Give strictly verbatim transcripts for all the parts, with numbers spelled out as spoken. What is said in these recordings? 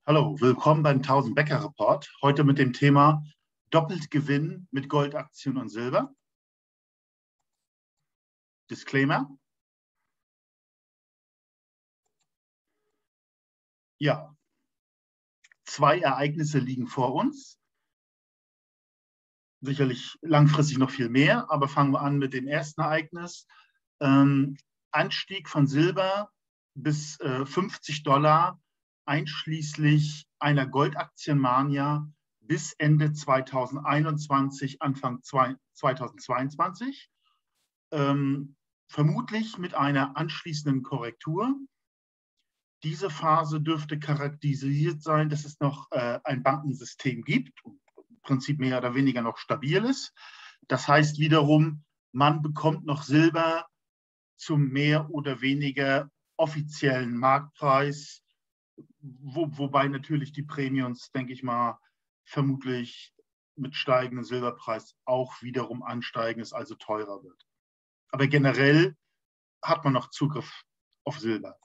Hallo, willkommen beim tausend Bäcker Report. Heute mit dem Thema doppelt Gewinn mit Goldaktien und Silber. Disclaimer. Ja, zwei Ereignisse liegen vor uns. Sicherlich langfristig noch viel mehr, aber fangen wir an mit dem ersten Ereignis. Ähm, Anstieg von Silber bis äh, fünfzig Dollar, einschließlich einer Goldaktienmania bis Ende zweitausendeinundzwanzig, Anfang zweitausendzweiundzwanzig. Ähm, vermutlich mit einer anschließenden Korrektur. Diese Phase dürfte charakterisiert sein, dass es noch äh, ein Bankensystem gibt, im Prinzip mehr oder weniger noch stabil ist. Das heißt wiederum, man bekommt noch Silber zum mehr oder weniger offiziellen Marktpreis, wo, wobei natürlich die Prämiums, denke ich mal, vermutlich mit steigendem Silberpreis auch wiederum ansteigen, es also teurer wird. Aber generell hat man noch Zugriff auf Silber.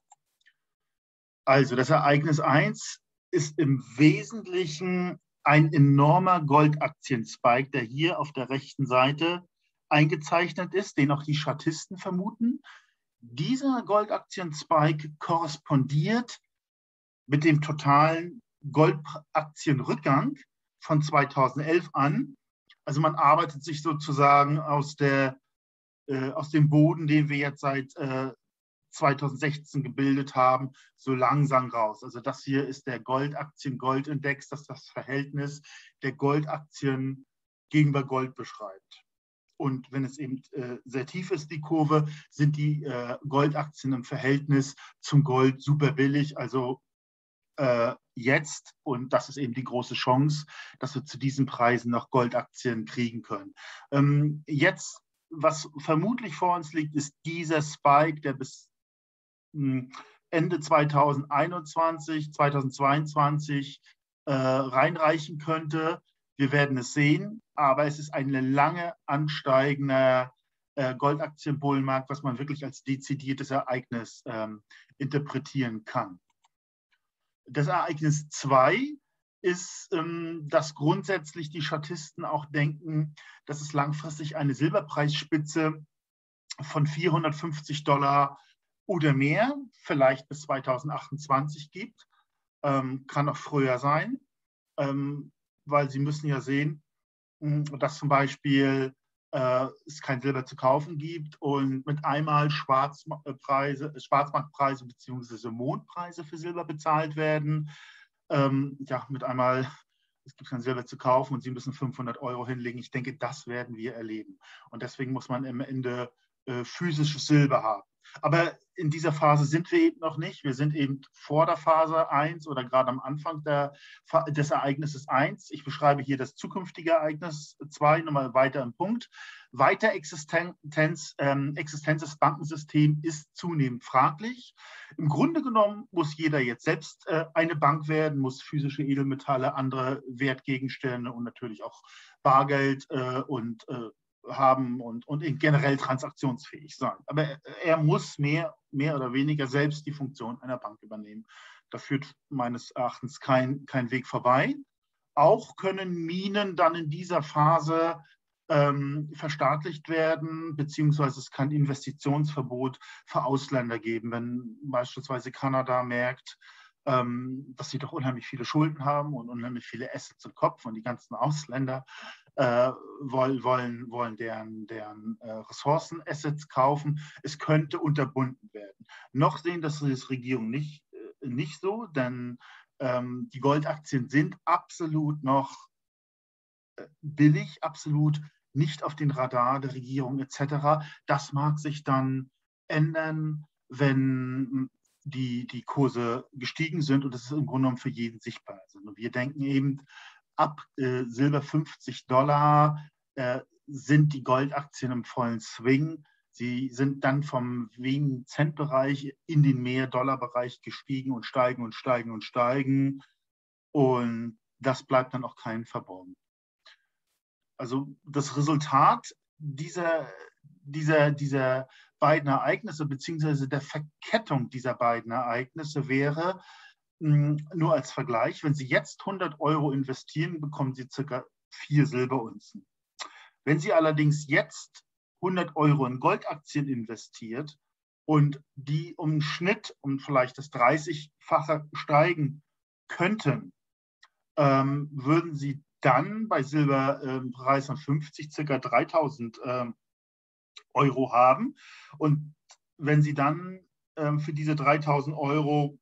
Also das Ereignis eins ist im Wesentlichen ein enormer Goldaktien-Spike, der hier auf der rechten Seite eingezeichnet ist, den auch die Chartisten vermuten. Dieser Goldaktien-Spike korrespondiert mit dem totalen Goldaktienrückgang von zweitausendelf an. Also man arbeitet sich sozusagen aus, der, äh, aus dem Boden, den wir jetzt seit äh, zweitausendsechzehn gebildet haben, so langsam raus. Also das hier ist der Goldaktien-Gold-Index, das das Verhältnis der Goldaktien gegenüber Gold beschreibt. Und wenn es eben äh, sehr tief ist, die Kurve, sind die äh, Goldaktien im Verhältnis zum Gold super billig. Also äh, jetzt, und das ist eben die große Chance, dass wir zu diesen Preisen noch Goldaktien kriegen können. Ähm, jetzt, was vermutlich vor uns liegt, ist dieser Spike, der bis Ende zweitausendeinundzwanzig, zweitausendzweiundzwanzig äh, reinreichen könnte. Wir werden es sehen, aber es ist ein lange ansteigender äh, Goldaktienbullenmarkt, was man wirklich als dezidiertes Ereignis ähm, interpretieren kann. Das Ereignis zwei ist, ähm, dass grundsätzlich die Chartisten auch denken, dass es langfristig eine Silberpreisspitze von vierhundertfünfzig Dollar oder mehr, vielleicht bis zweitausendachtundzwanzig gibt. Ähm, kann auch früher sein, ähm, weil Sie müssen ja sehen, dass zum Beispiel äh, es kein Silber zu kaufen gibt und mit einmal Schwarzpreise, Schwarzmarktpreise bzw. Mondpreise für Silber bezahlt werden. Ähm, ja, mit einmal, es gibt kein Silber zu kaufen und Sie müssen fünfhundert Euro hinlegen. Ich denke, das werden wir erleben. Und deswegen muss man am Ende äh, physisches Silber haben. Aber in dieser Phase sind wir eben noch nicht. Wir sind eben vor der Phase eins oder gerade am Anfang der, des Ereignisses eins. Ich beschreibe hier das zukünftige Ereignis zwei, nochmal weiter im Punkt. Weiter Existenz, ähm, Existenz des Bankensystems ist zunehmend fraglich. Im Grunde genommen muss jeder jetzt selbst äh, eine Bank werden, muss physische Edelmetalle, andere Wertgegenstände und natürlich auch Bargeld äh, und äh, haben und, und generell transaktionsfähig sein. Aber er, er muss mehr, mehr oder weniger selbst die Funktion einer Bank übernehmen. Da führt meines Erachtens kein, kein Weg vorbei. Auch können Minen dann in dieser Phase ähm, verstaatlicht werden, beziehungsweise es kann Investitionsverbot für Ausländer geben, wenn beispielsweise Kanada merkt, ähm, dass sie doch unheimlich viele Schulden haben und unheimlich viele Assets im Kopf und die ganzen Ausländer äh, wollen, wollen, wollen deren, deren äh, Ressourcen, Assets kaufen. Es könnte unterbunden werden. Noch sehen das die Regierung nicht, äh, nicht so, denn ähm, die Goldaktien sind absolut noch äh, billig, absolut nicht auf den Radar der Regierung et cetera. Das mag sich dann ändern, wenn die, die Kurse gestiegen sind und das ist im Grunde genommen für jeden sichtbar. Also wir denken eben, ab äh, Silber fünfzig Dollar äh, sind die Goldaktien im vollen Swing. Sie sind dann vom wenigen Cent-Bereich in den Mehr-Dollar-Bereich gestiegen und steigen und steigen und steigen. Und das bleibt dann auch keinem verborgen. Also das Resultat dieser, dieser, dieser beiden Ereignisse beziehungsweise der Verkettung dieser beiden Ereignisse wäre, Nur als Vergleich, wenn Sie jetzt hundert Euro investieren, bekommen Sie circa vier Silberunzen. Wenn Sie allerdings jetzt hundert Euro in Goldaktien investiert und die um einen Schnitt um vielleicht das dreißigfache steigen könnten, ähm, würden Sie dann bei Silberpreis von fünfzig circa dreitausend ähm, Euro haben. Und wenn Sie dann ähm, für diese dreitausend Euro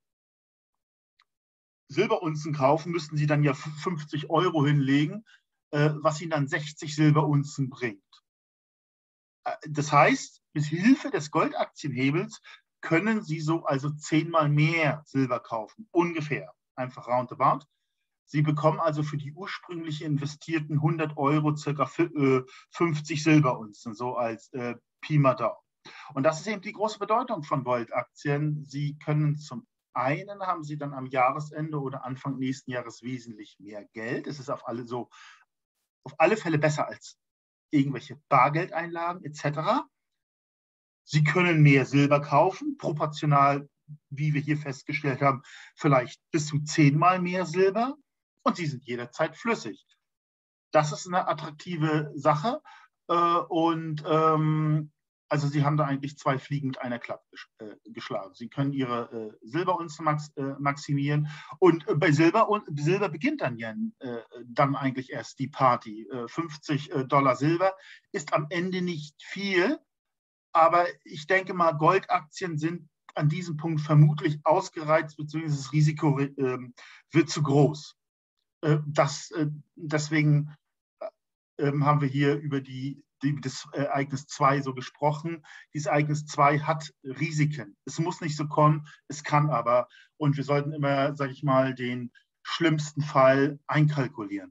Silberunzen kaufen, müssten Sie dann ja fünfzig Euro hinlegen, äh, was Ihnen dann sechzig Silberunzen bringt. Das heißt, mit Hilfe des Goldaktienhebels können Sie so also zehnmal mehr Silber kaufen, ungefähr, einfach roundabout. Sie bekommen also für die ursprünglich investierten hundert Euro circa fünfzig Silberunzen, so als äh, Pi mal Daumen. Und das ist eben die große Bedeutung von Goldaktien. Sie können zum einen, haben Sie dann am Jahresende oder Anfang nächsten Jahres wesentlich mehr Geld. Es ist auf alle, so, auf alle Fälle besser als irgendwelche Bargeldeinlagen et cetera. Sie können mehr Silber kaufen, proportional, wie wir hier festgestellt haben, vielleicht bis zu zehnmal mehr Silber. Und sie sind jederzeit flüssig. Das ist eine attraktive Sache. Und ähm, also Sie haben da eigentlich zwei Fliegen mit einer Klappe geschlagen. Sie können Ihre äh, Silberunzen max, äh, maximieren. Und bei Silber, und Silber beginnt dann ja äh, dann eigentlich erst die Party. Äh, fünfzig Dollar Silber ist am Ende nicht viel. Aber ich denke mal, Goldaktien sind an diesem Punkt vermutlich ausgereizt, beziehungsweise das Risiko äh, wird zu groß. Das, deswegen haben wir hier über die, die, das Ereignis zwei so gesprochen. Dieses Ereignis zwei hat Risiken. Es muss nicht so kommen, es kann aber. Und wir sollten immer, sage ich mal, den schlimmsten Fall einkalkulieren.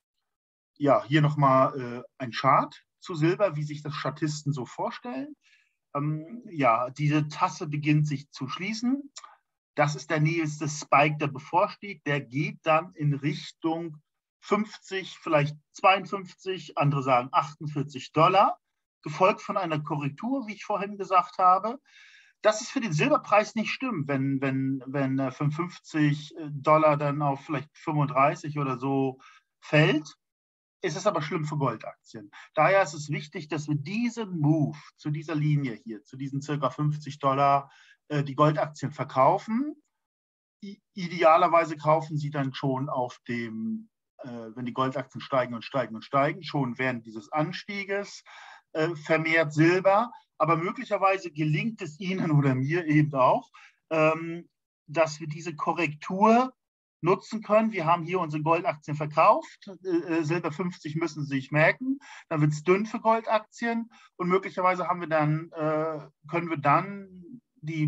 Ja, hier nochmal äh, ein Chart zu Silber, wie sich das Statisten so vorstellen. Ähm, ja, diese Tasse beginnt sich zu schließen. Das ist der nächste Spike, der bevorsteht. Der geht dann in Richtung fünfzig, vielleicht zweiundfünfzig, andere sagen achtundvierzig Dollar, gefolgt von einer Korrektur, wie ich vorhin gesagt habe. Das ist für den Silberpreis nicht stimmt, wenn, wenn, wenn von fünfzig Dollar dann auf vielleicht fünfunddreißig oder so fällt. Es ist aber schlimm für Goldaktien. Daher ist es wichtig, dass wir diesen Move zu dieser Linie hier, zu diesen circa fünfzig Dollar, die Goldaktien verkaufen. Idealerweise kaufen Sie dann schon auf dem, äh, wenn die Goldaktien steigen und steigen und steigen, schon während dieses Anstieges äh, vermehrt Silber. Aber möglicherweise gelingt es Ihnen oder mir eben auch, ähm, dass wir diese Korrektur nutzen können. Wir haben hier unsere Goldaktien verkauft. Äh, Silber fünfzig müssen Sie sich merken. Dann wird es dünn für Goldaktien. Und möglicherweise haben wir dann, äh, können wir dann die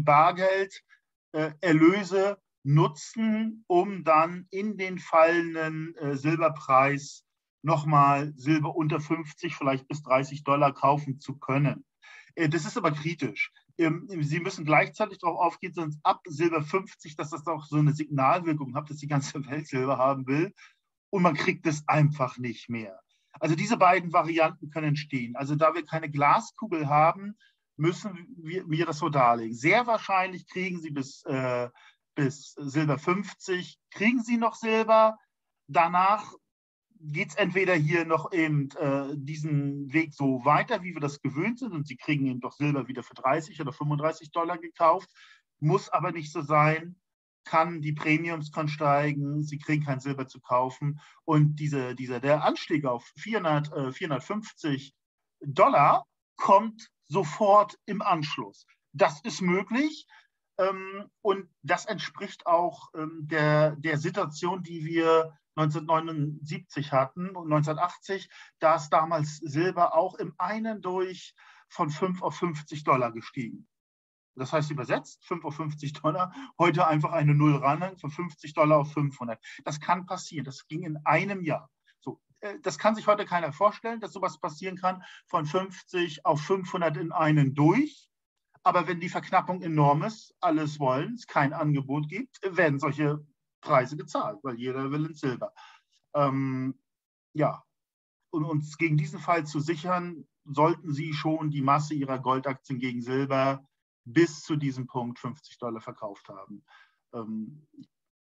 Bargelderlöse äh, nutzen, um dann in den fallenden äh, Silberpreis nochmal Silber unter fünfzig, vielleicht bis dreißig Dollar kaufen zu können. Äh, das ist aber kritisch. Ähm, Sie müssen gleichzeitig darauf aufgehen, sonst ab Silber fünfzig, dass das auch so eine Signalwirkung hat, dass die ganze Welt Silber haben will und man kriegt es einfach nicht mehr. Also diese beiden Varianten können entstehen. Also da wir keine Glaskugel haben, müssen wir, wir das so darlegen. Sehr wahrscheinlich kriegen Sie bis, äh, bis Silber fünfzig, kriegen Sie noch Silber. Danach geht es entweder hier noch eben äh, diesen Weg so weiter, wie wir das gewöhnt sind, und Sie kriegen eben doch Silber wieder für dreißig oder fünfunddreißig Dollar gekauft. Muss aber nicht so sein. Kann, die Premiums können steigen, Sie kriegen kein Silber zu kaufen. Und diese, dieser, der Anstieg auf vierhundert, äh, vierhundertfünfzig Dollar kommt sofort im Anschluss. Das ist möglich ähm, und das entspricht auch ähm, der, der Situation, die wir neunzehnhundertneunundsiebzig hatten und neunzehnhundertachtzig, da ist damals Silber auch im einen durch von fünf auf fünfzig Dollar gestiegen. Das heißt übersetzt, fünf auf fünfzig Dollar, heute einfach eine Null ran, von fünfzig Dollar auf fünfhundert. Das kann passieren, das ging in einem Jahr. So, das kann sich heute keiner vorstellen, dass sowas passieren kann, von fünfzig auf fünfhundert in einen durch. Aber wenn die Verknappung enorm ist, alles wollen, es kein Angebot gibt, werden solche Preise gezahlt, weil jeder will ins Silber. Ähm, ja, und uns gegen diesen Fall zu sichern, sollten Sie schon die Masse Ihrer Goldaktien gegen Silber bis zu diesem Punkt fünfzig Dollar verkauft haben. Ähm,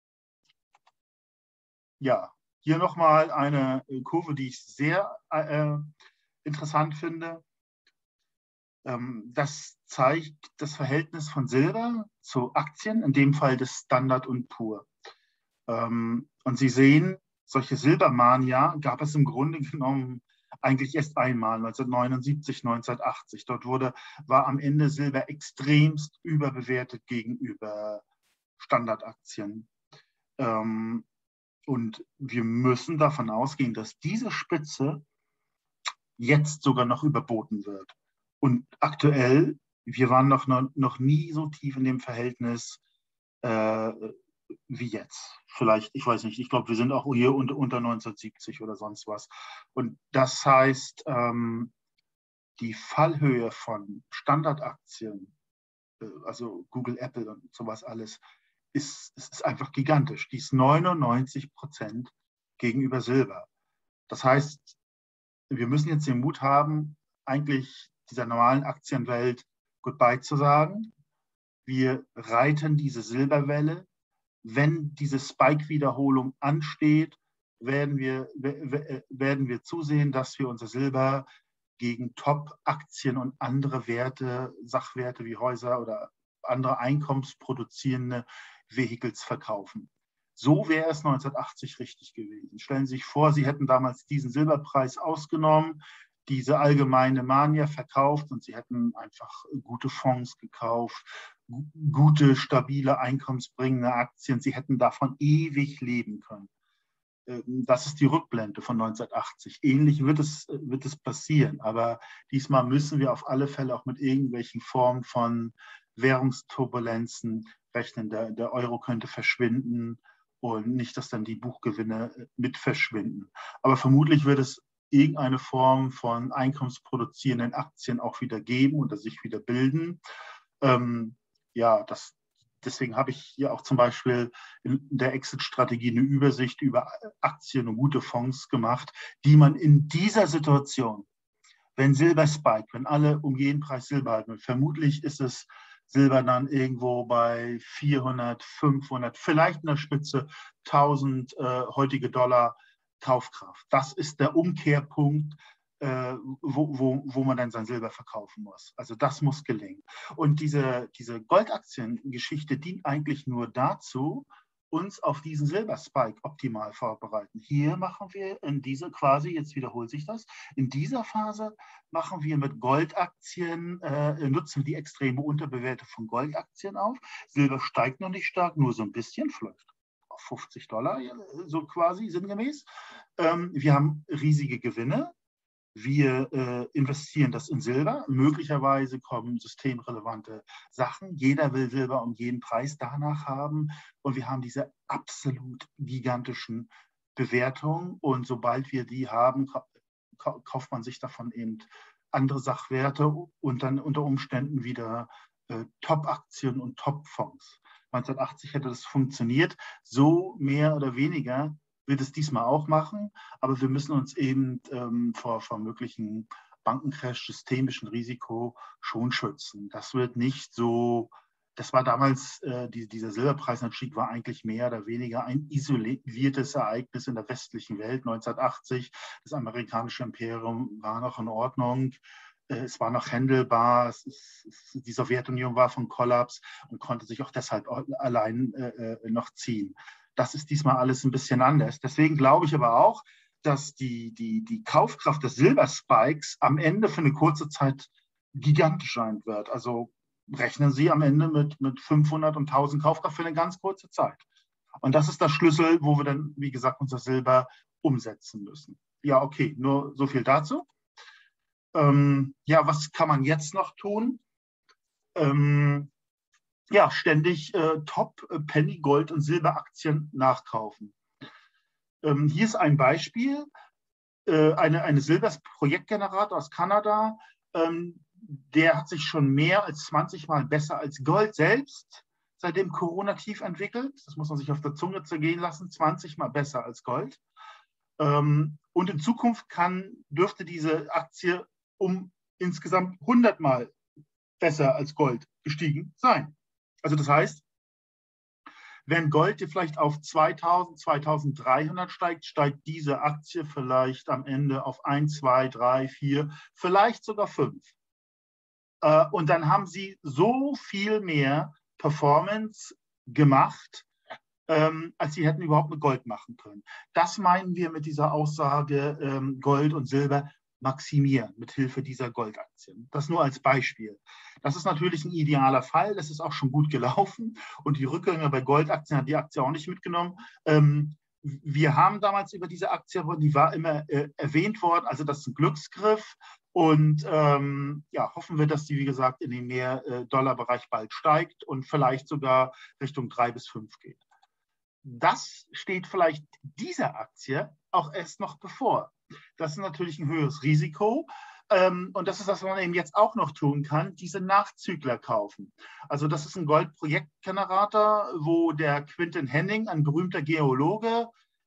ja, hier nochmal eine Kurve, die ich sehr äh, interessant finde. Ähm, das zeigt das Verhältnis von Silber zu Aktien, in dem Fall des Standard und Pur. Ähm, und Sie sehen, solche Silbermania gab es im Grunde genommen eigentlich erst einmal, neunzehnhundertneunundsiebzig, neunzehnhundertachtzig. Dort wurde, war am Ende Silber extremst überbewertet gegenüber Standardaktien. Ähm, und wir müssen davon ausgehen, dass diese Spitze jetzt sogar noch überboten wird. Und aktuell, wir waren noch, noch nie so tief in dem Verhältnis äh, wie jetzt. Vielleicht, ich weiß nicht, ich glaube, wir sind auch hier unter, unter neunzehnhundertsiebzig oder sonst was. Und das heißt, ähm, die Fallhöhe von Standardaktien, äh, also Google, Apple und sowas alles, ist, ist einfach gigantisch. Die ist neunundneunzig Prozent gegenüber Silber. Das heißt, wir müssen jetzt den Mut haben, eigentlich dieser normalen Aktienwelt Goodbye zu sagen. Wir reiten diese Silberwelle. Wenn diese Spike-Wiederholung ansteht, werden wir, werden wir zusehen, dass wir unser Silber gegen Top-Aktien und andere Werte, Sachwerte wie Häuser oder andere einkommensproduzierende Vehicles verkaufen. So wäre es neunzehnhundertachtzig richtig gewesen. Stellen Sie sich vor, Sie hätten damals diesen Silberpreis ausgenommen, diese allgemeine Mania verkauft und Sie hätten einfach gute Fonds gekauft, gute, stabile, einkommensbringende Aktien. Sie hätten davon ewig leben können. Das ist die Rückblende von neunzehnhundertachtzig. Ähnlich wird es, wird es passieren, aber diesmal müssen wir auf alle Fälle auch mit irgendwelchen Formen von Währungsturbulenzen rechnen. Der, der Euro könnte verschwinden und nicht, dass dann die Buchgewinne mit verschwinden. Aber vermutlich wird es irgendeine Form von einkommensproduzierenden Aktien auch wieder geben oder sich wieder bilden. Ähm, ja, das, deswegen habe ich hier auch zum Beispiel in der Exit-Strategie eine Übersicht über Aktien und gute Fonds gemacht, die man in dieser Situation, wenn Silber spiked, wenn alle um jeden Preis Silber halten, vermutlich ist es Silber dann irgendwo bei vierhundert, fünfhundert, vielleicht in der Spitze tausend äh, heutige Dollar Kaufkraft. Das ist der Umkehrpunkt, äh, wo, wo, wo man dann sein Silber verkaufen muss. Also das muss gelingen. Und diese, diese Goldaktiengeschichte dient eigentlich nur dazu, uns auf diesen Silberspike optimal vorbereiten. Hier machen wir in dieser quasi, jetzt wiederholt sich das, in dieser Phase machen wir mit Goldaktien, äh, nutzen die extreme Unterbewertung von Goldaktien auf. Silber steigt noch nicht stark, nur so ein bisschen, vielleicht auf fünfzig Dollar, so quasi sinngemäß. Ähm, wir haben riesige Gewinne. Wir äh, investieren das in Silber. Möglicherweise kommen systemrelevante Sachen. Jeder will Silber um jeden Preis danach haben. Und wir haben diese absolut gigantischen Bewertungen. Und sobald wir die haben, kauft man sich davon eben andere Sachwerte und dann unter Umständen wieder äh, Top-Aktien und Top-Fonds. neunzehnhundertachtzig hätte das funktioniert. So mehr oder weniger wird es diesmal auch machen, aber wir müssen uns eben ähm, vor, vor möglichen Bankencrash, systemischen Risiko schon schützen. Das wird nicht so, das war damals, äh, die, dieser Silberpreisanstieg war eigentlich mehr oder weniger ein isoliertes Ereignis in der westlichen Welt. neunzehnhundertachtzig, das amerikanische Imperium war noch in Ordnung. Es war noch handelbar, es ist, es, die Sowjetunion war vom Kollaps und konnte sich auch deshalb allein äh, noch ziehen. Das ist diesmal alles ein bisschen anders. Deswegen glaube ich aber auch, dass die, die, die Kaufkraft des Silberspikes am Ende für eine kurze Zeit gigantisch sein wird. Also rechnen Sie am Ende mit, mit fünfhundert und tausend Kaufkraft für eine ganz kurze Zeit. Und das ist der Schlüssel, wo wir dann, wie gesagt, unser Silber umsetzen müssen. Ja, okay, nur so viel dazu. Ähm, ja, was kann man jetzt noch tun? Ähm, ja, ständig äh, Top Penny Gold und Silberaktien nachkaufen. Ähm, hier ist ein Beispiel, äh, eine, eine Silbers-Projektgenerator aus Kanada, ähm, der hat sich schon mehr als zwanzig Mal besser als Gold selbst seit dem Corona-Tief entwickelt. Das muss man sich auf der Zunge zergehen lassen, zwanzig Mal besser als Gold. Ähm, und in Zukunft kann, dürfte diese Aktie um insgesamt hundert Mal besser als Gold gestiegen sein. Also das heißt, Wenn Gold vielleicht auf zweitausend, zweitausenddreihundert steigt, steigt diese Aktie vielleicht am Ende auf eins, zwei, drei, vier, vielleicht sogar fünf. Und dann haben Sie so viel mehr Performance gemacht, als Sie hätten überhaupt mit Gold machen können. Das meinen wir mit dieser Aussage, Gold und Silber maximieren mit Hilfe dieser Goldaktien. Das nur als Beispiel. Das ist natürlich ein idealer Fall. Das ist auch schon gut gelaufen. Und die Rückgänge bei Goldaktien hat die Aktie auch nicht mitgenommen. Ähm, wir haben damals über diese Aktie, die war immer äh, erwähnt worden, also das ist ein Glücksgriff. Und ähm, ja, hoffen wir, dass die, wie gesagt, in den Mehr-Dollar-Bereich bald steigt und vielleicht sogar Richtung drei bis fünf geht. Das steht vielleicht dieser Aktie auch erst noch bevor. Das ist natürlich ein höheres Risiko. Ähm, und das ist das, was man eben jetzt auch noch tun kann, diese Nachzügler kaufen. Also das ist ein Goldprojektgenerator, wo der Quinten Henning, ein berühmter Geologe,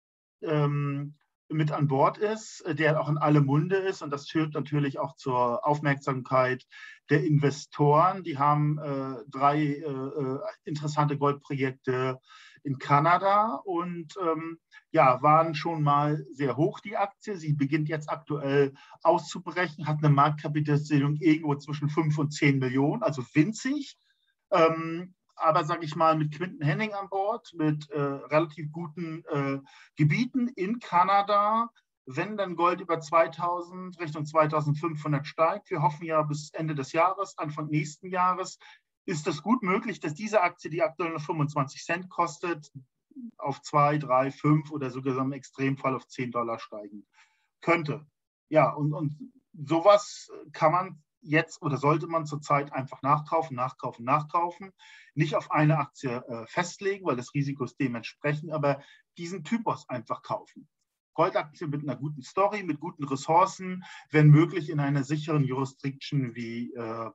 ähm, mit an Bord ist, der auch in aller Munde ist. Und das führt natürlich auch zur Aufmerksamkeit der Investoren. Die haben äh, drei äh, interessante Goldprojekte in Kanada und ähm, ja, waren schon mal sehr hoch, die Aktie. Sie beginnt jetzt aktuell auszubrechen, hat eine Marktkapitalisierung irgendwo zwischen fünf und zehn Millionen, also winzig. Ähm, aber, sage ich mal, mit Quinten Henning an Bord, mit äh, relativ guten äh, Gebieten in Kanada, wenn dann Gold über zweitausend, Richtung zweitausendfünfhundert steigt, wir hoffen ja bis Ende des Jahres, Anfang nächsten Jahres, ist es gut möglich, dass diese Aktie, die aktuell noch fünfundzwanzig Cent kostet, auf zwei, drei, fünf oder sogar im Extremfall auf zehn Dollar steigen könnte. Ja, und, und sowas kann man jetzt oder sollte man zurzeit einfach nachkaufen, nachkaufen, nachkaufen. Nicht auf eine Aktie äh, festlegen, weil das Risiko ist dementsprechend, aber diesen Typus einfach kaufen. Goldaktien mit einer guten Story, mit guten Ressourcen, wenn möglich in einer sicheren Jurisdiction wie äh,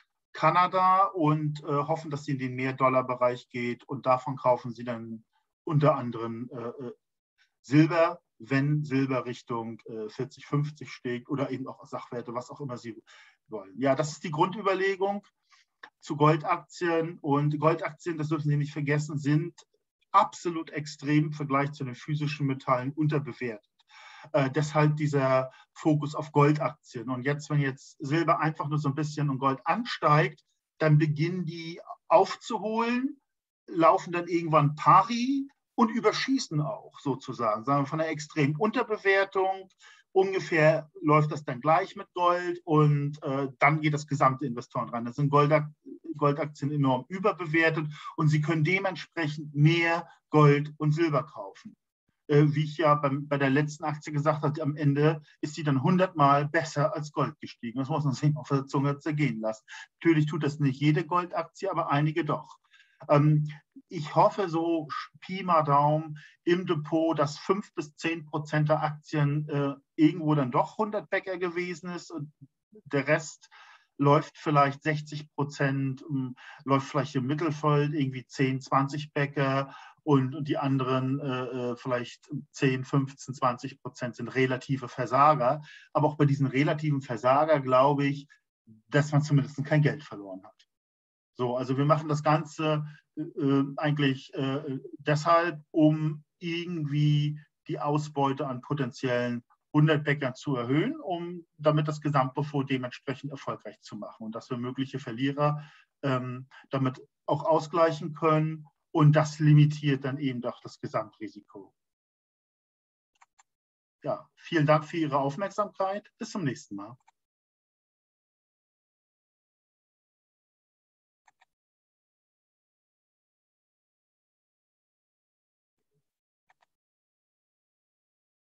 Kanada und äh, hoffen, dass sie in den Mehr-Dollar-Bereich geht und davon kaufen sie dann unter anderem äh, Silber, wenn Silber Richtung äh, vierzig, fünfzig steigt oder eben auch Sachwerte, was auch immer sie wollen. Ja, das ist die Grundüberlegung zu Goldaktien und Goldaktien, das dürfen Sie nicht vergessen, sind absolut extrem im Vergleich zu den physischen Metallen unterbewertet. Äh, deshalb dieser Fokus auf Goldaktien. Und jetzt, wenn jetzt Silber einfach nur so ein bisschen und Gold ansteigt, dann beginnen die aufzuholen, laufen dann irgendwann pari und überschießen auch sozusagen, sagen wir von einer extremen Unterbewertung. Ungefähr läuft das dann gleich mit Gold und äh, dann geht das gesamte Investoren ran. Das sind Goldak Goldaktien enorm überbewertet und sie können dementsprechend mehr Gold und Silber kaufen. Wie ich ja beim, bei der letzten Aktie gesagt habe, am Ende ist sie dann hundertmal besser als Gold gestiegen. Das muss man sich auf der Zunge zergehen lassen. Natürlich tut das nicht jede Goldaktie, aber einige doch. Ähm, ich hoffe so Pi mal Daumen im Depot, dass fünf bis zehn Prozent der Aktien äh, irgendwo dann doch hundert Bäcker gewesen ist und der Rest läuft vielleicht sechzig Prozent, läuft vielleicht im Mittelfeld irgendwie zehn, zwanzig Bäcker und, und die anderen äh, vielleicht zehn, fünfzehn, zwanzig Prozent sind relative Versager. Aber auch bei diesen relativen Versager glaube ich, dass man zumindest kein Geld verloren hat. So, also wir machen das Ganze äh, eigentlich äh, deshalb, um irgendwie die Ausbeute an potenziellen hundert Bäckern zu erhöhen, um damit das Gesamtdepot dementsprechend erfolgreich zu machen und dass wir mögliche Verlierer ähm, damit auch ausgleichen können und das limitiert dann eben doch das Gesamtrisiko. Ja, vielen Dank für Ihre Aufmerksamkeit. Bis zum nächsten Mal.